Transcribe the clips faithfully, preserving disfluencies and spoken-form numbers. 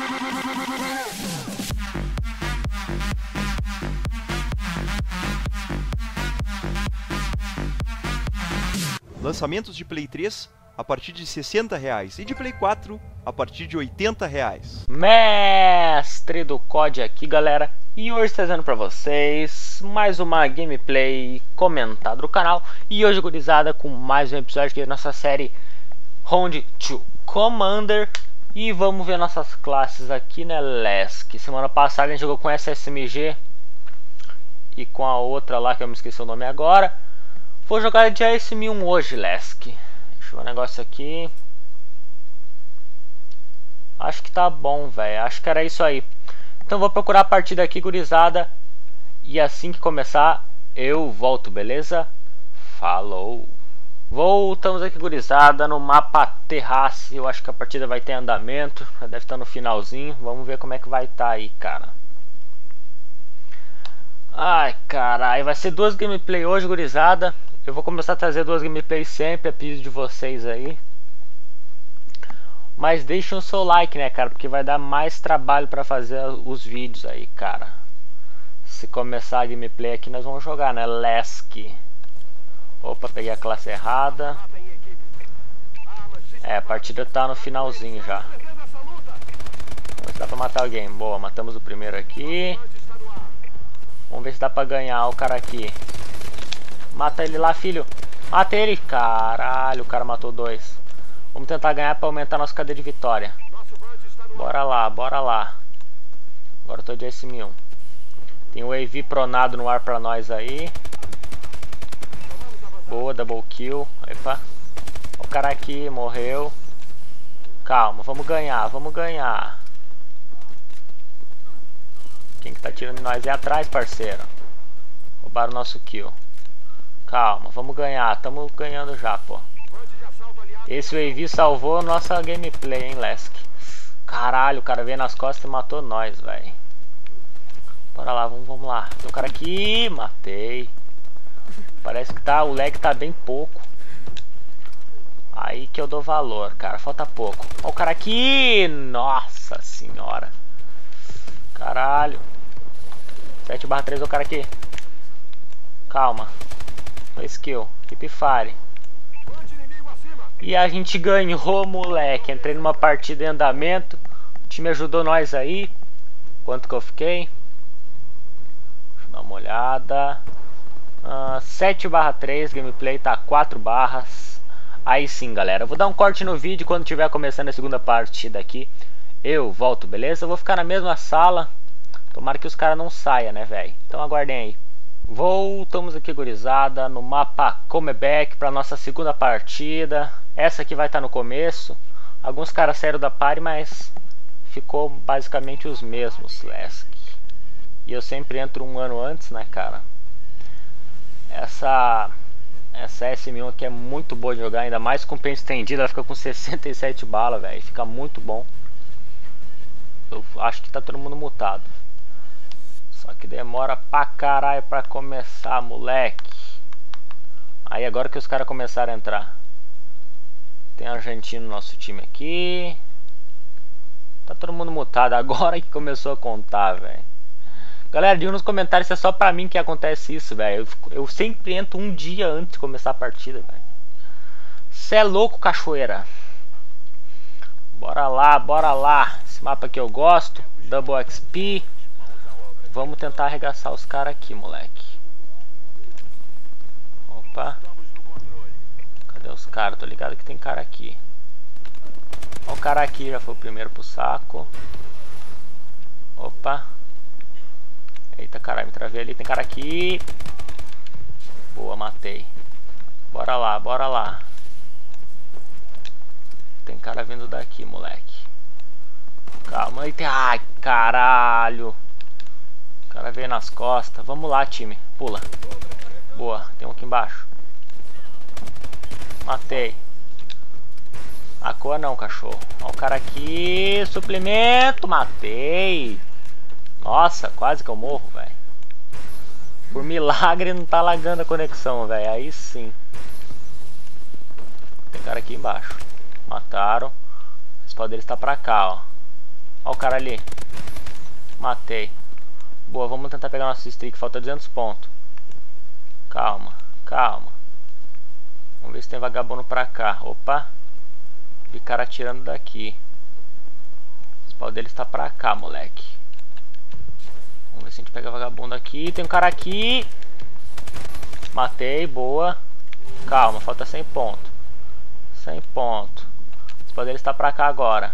Lançamentos de Play três a partir de sessenta reais e de Play quatro a partir de oitenta reais. Mestre do C O D aqui, galera, e hoje trazendo para vocês mais uma gameplay comentada do canal. E hoje, gurizada, com mais um episódio aqui da nossa série Round to Commander. E vamos ver nossas classes aqui, né, Lesk. Semana passada a gente jogou com S S M G e com a outra lá que eu me esqueci o nome agora. Vou jogar de A S M um hoje, Lesk. Deixa eu ver um negócio aqui. Acho que tá bom, velho. Acho que era isso aí. Então vou procurar a partida aqui, gurizada. E assim que começar, eu volto, beleza? Falou! Voltamos aqui, gurizada, no mapa Terrace. Eu acho que a partida vai ter andamento. Já deve estar no finalzinho. Vamos ver como é que vai estar aí, cara. Ai, caralho. Vai ser duas gameplay hoje, gurizada. Eu vou começar a trazer duas gameplays sempre, a pedido de vocês aí. Mas deixem o seu like, né, cara? Porque vai dar mais trabalho pra fazer os vídeos aí, cara. Se começar a gameplay aqui, nós vamos jogar, né? Lesk. Opa, peguei a classe errada. É, a partida tá no finalzinho já. Vamos ver se dá pra matar alguém. Boa, matamos o primeiro aqui. Vamos ver se dá pra ganhar o cara aqui. Mata ele lá, filho. Mata ele. Caralho, o cara matou dois. Vamos tentar ganhar pra aumentar nossa cadeia de vitória. Bora lá, bora lá. Agora eu tô de A S M um. Tem o A V pronado no ar pra nós aí. Boa, double kill. Epa. O cara aqui morreu. Calma, vamos ganhar, vamos ganhar. Quem que tá tirando em nós é atrás, parceiro. Roubaram o nosso kill. Calma, vamos ganhar. Tamo ganhando já, pô. Esse A V salvou nossa gameplay, hein, Lesk. Caralho, o cara veio nas costas e matou nós, velho. Bora lá, vamos, vamos lá. Tem um cara aqui, matei. Parece que tá, o lag tá bem pouco. Aí que eu dou valor, cara. Falta pouco. Ó o cara aqui. Nossa senhora. Caralho. sete barra três, ó o cara aqui. Calma. Dois kill. Keep fire. E a gente ganhou, moleque. Entrei numa partida em andamento. O time ajudou nós aí. Quanto que eu fiquei? Deixa eu dar uma olhada. Uh, sete barra três. Gameplay tá quatro barras. Aí sim, galera. Eu vou dar um corte no vídeo quando tiver começando a segunda partida aqui. Eu volto, beleza? Eu vou ficar na mesma sala. Tomara que os caras não saiam, né, velho? Então aguardem aí. Voltamos aqui, gurizada, no mapa Comeback para nossa segunda partida. Essa aqui vai estar no começo. Alguns caras saíram da party, mas ficou basicamente os mesmos, Lesk. E eu sempre entro um ano antes, né, cara? Essa essa S M um aqui é muito boa de jogar, ainda mais com pente estendido. Ela fica com sessenta e sete balas, velho. Fica muito bom. Eu acho que tá todo mundo mutado. Só que demora pra caralho pra começar, moleque. Aí agora que os caras começaram a entrar. Tem argentino no nosso time aqui. Tá todo mundo mutado. Agora que começou a contar, velho. Galera, diga nos comentários se é só pra mim que acontece isso, velho. Eu, eu sempre entro um dia antes de começar a partida, velho. Cê é louco, cachoeira. Bora lá, bora lá. Esse mapa aqui eu gosto. Double X P. Vamos tentar arregaçar os caras aqui, moleque. Opa. Cadê os caras? Tô ligado que tem cara aqui. Ó, o cara aqui já foi o primeiro pro saco. Opa. Eita, caralho, me travei ali. Tem cara aqui. Boa, matei. Bora lá, bora lá. Tem cara vindo daqui, moleque. Calma aí. Ai, caralho. O cara veio nas costas. Vamos lá, time. Pula. Boa. Tem um aqui embaixo. Matei. Acoa não, cachorro. Ó o cara aqui. Suplemento. Matei. Nossa, quase que eu morro, velho. Por milagre não tá lagando a conexão, velho. Aí sim. Tem cara aqui embaixo. Mataram. O spawn deles tá pra cá, ó. Ó o cara ali. Matei. Boa, vamos tentar pegar nosso streak. Falta duzentos pontos. Calma, calma. Vamos ver se tem vagabundo pra cá. Opa. Vi cara atirando daqui. O spawn dele está pra cá, moleque. Vamos ver se a gente pega vagabundo aqui. Tem um cara aqui. Matei, boa. Calma, falta cem pontos. cem pontos. O spawn dele está pra cá agora.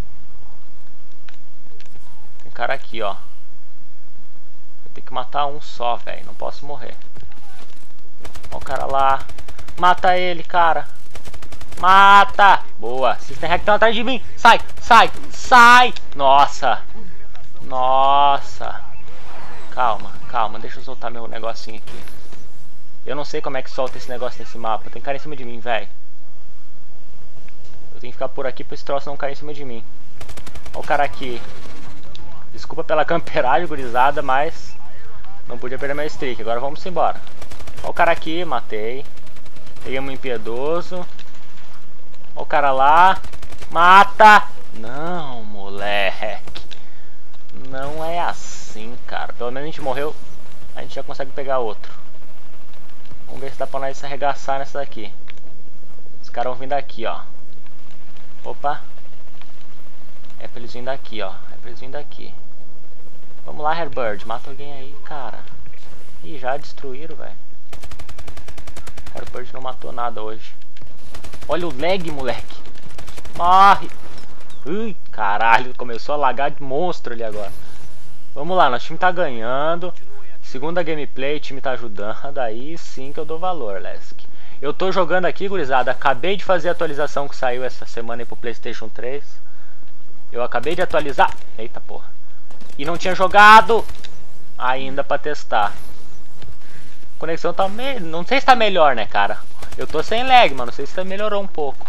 Tem cara aqui, ó. Vou ter que matar um só, velho. Não posso morrer. Ó o cara lá. Mata ele, cara. Mata! Boa. System Hack estão atrás de mim. Sai, sai, sai. Nossa. Nossa. Calma, calma. Deixa eu soltar meu negocinho aqui. Eu não sei como é que solta esse negócio nesse mapa. Tem cara em cima de mim, velho. Eu tenho que ficar por aqui pra esse troço não cair em cima de mim. Ó o cara aqui. Desculpa pela camperagem, gurizada, mas não podia perder meu streak. Agora vamos embora. Ó o cara aqui, matei. Peguei um impiedoso. Ó o cara lá. Mata! Não, moleque. Não é assim, cara. Pelo menos a gente morreu. A gente já consegue pegar outro. Vamos ver se dá pra nós se arregaçar nessa daqui. Os caras vão vir daqui, ó. Opa. É pra eles virem daqui, ó. É pra eles virem daqui. Vamos lá, Hairbird. Mata alguém aí, cara. Ih, já destruíram, velho. Hairbird não matou nada hoje. Olha o lag, moleque. Morre. Ui, caralho. Começou a lagar de monstro ali agora. Vamos lá, nosso time tá ganhando. Segunda gameplay, o time tá ajudando. Aí sim que eu dou valor, Lesk. Eu tô jogando aqui, gurizada. Acabei de fazer a atualização que saiu essa semana aí pro PlayStation três. Eu acabei de atualizar. Eita porra. E não tinha jogado ainda pra testar. A conexão tá me... Não sei se tá melhor, né, cara. Eu tô sem lag, mano. Não sei se melhorou um pouco.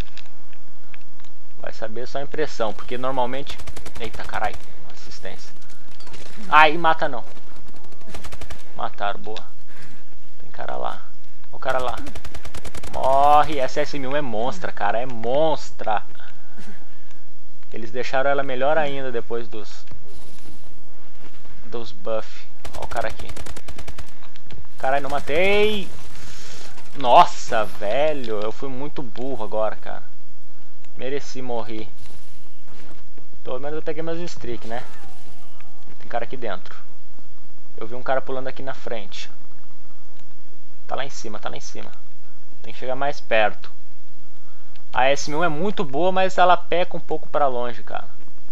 Vai saber só a impressão. Porque normalmente... Eita, caralho. Assistência. Ai, mata não. Mataram, boa. Tem cara lá. O cara lá. Morre. Essa S M um é monstra, cara. É monstra. Eles deixaram ela melhor ainda depois dos... Dos buff. Ó o cara aqui. Caralho, não matei. Nossa, velho. Eu fui muito burro agora, cara. Mereci morrer. Pelo menos eu peguei meus streak, né? Tem cara aqui dentro. Eu vi um cara pulando aqui na frente. Tá lá em cima, tá lá em cima. Tem que chegar mais perto. A S M um é muito boa, mas ela peca um pouco pra longe, cara.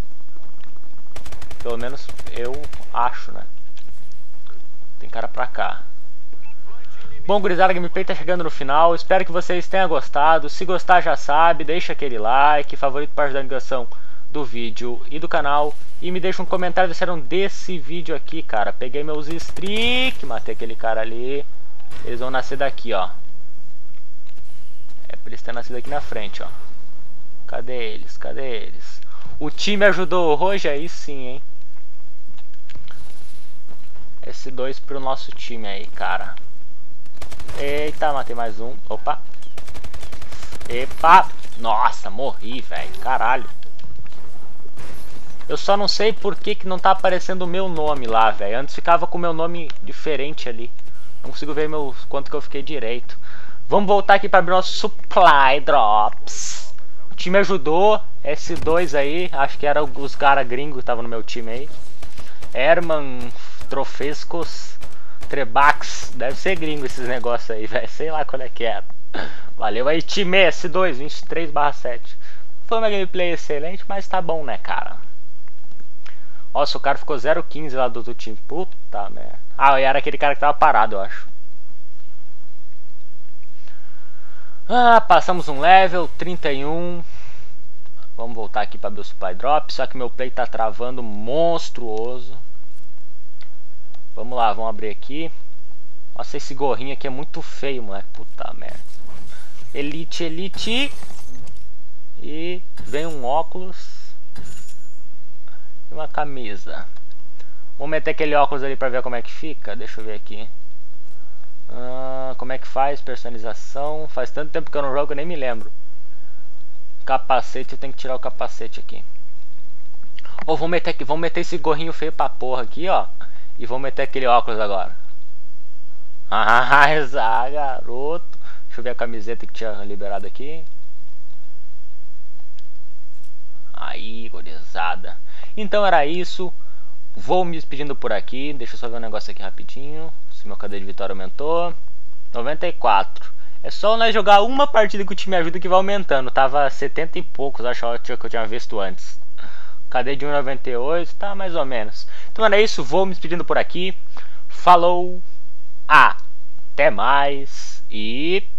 Pelo menos eu acho, né? Tem cara pra cá. Bom, gurizada, a gameplay tá chegando no final. Espero que vocês tenham gostado. Se gostar, já sabe, deixa aquele like, favorito para ajudar a divulgação do vídeo e do canal. E me deixa um comentário se disseram desse vídeo aqui, cara. Peguei meus streak, matei aquele cara ali. Eles vão nascer daqui, ó. É pra eles terem nascido aqui na frente, ó. Cadê eles? Cadê eles? O time ajudou hoje, aí sim, hein? S dois pro nosso time aí, cara. Eita, matei mais um. Opa. Epa. Nossa, morri, velho. Caralho. Eu só não sei por que que não tá aparecendo o meu nome lá, velho. Antes ficava com o meu nome diferente ali. Não consigo ver meu, quanto que eu fiquei direito. Vamos voltar aqui para abrir nosso Supply Drops. O time ajudou. S dois aí. Acho que eram os caras gringos que estavam no meu time aí. Herman Trofescos Trebax. Deve ser gringo esses negócios aí, velho. Sei lá qual é que era. Valeu aí, time S dois, vinte e três barra sete. Foi uma gameplay excelente, mas tá bom, né, cara? Nossa, o cara ficou zero quinze lá do outro time. Puta merda. Ah, e era aquele cara que tava parado, eu acho. Ah, passamos um level, trinta e um. Vamos voltar aqui para abrir o Supply Drop. Só que meu play tá travando monstruoso. Vamos lá, vamos abrir aqui. Nossa, esse gorrinho aqui é muito feio, moleque. Puta merda. Elite, Elite. E vem um óculos. E uma camisa. Vou meter aquele óculos ali pra ver como é que fica. Deixa eu ver aqui. Ah, como é que faz personalização? Faz tanto tempo que eu não jogo, eu nem me lembro. Capacete, eu tenho que tirar o capacete aqui. Ou oh, vamos meter aqui, vamos meter esse gorrinho feio pra porra aqui, ó. E vamos meter aquele óculos agora. Ah, essa garoto. Deixa eu ver a camiseta que tinha liberado aqui. Aí, gorizada. Então era isso. Vou me despedindo por aqui. Deixa eu só ver um negócio aqui rapidinho. Se meu cadeia de vitória aumentou. noventa e quatro. É só nós jogar uma partida que o time ajuda que vai aumentando. Tava setenta e poucos, acho que eu tinha visto antes. Cadê de um noventa e oito? Tá mais ou menos. Então era isso, vou me despedindo por aqui. Falou, até mais e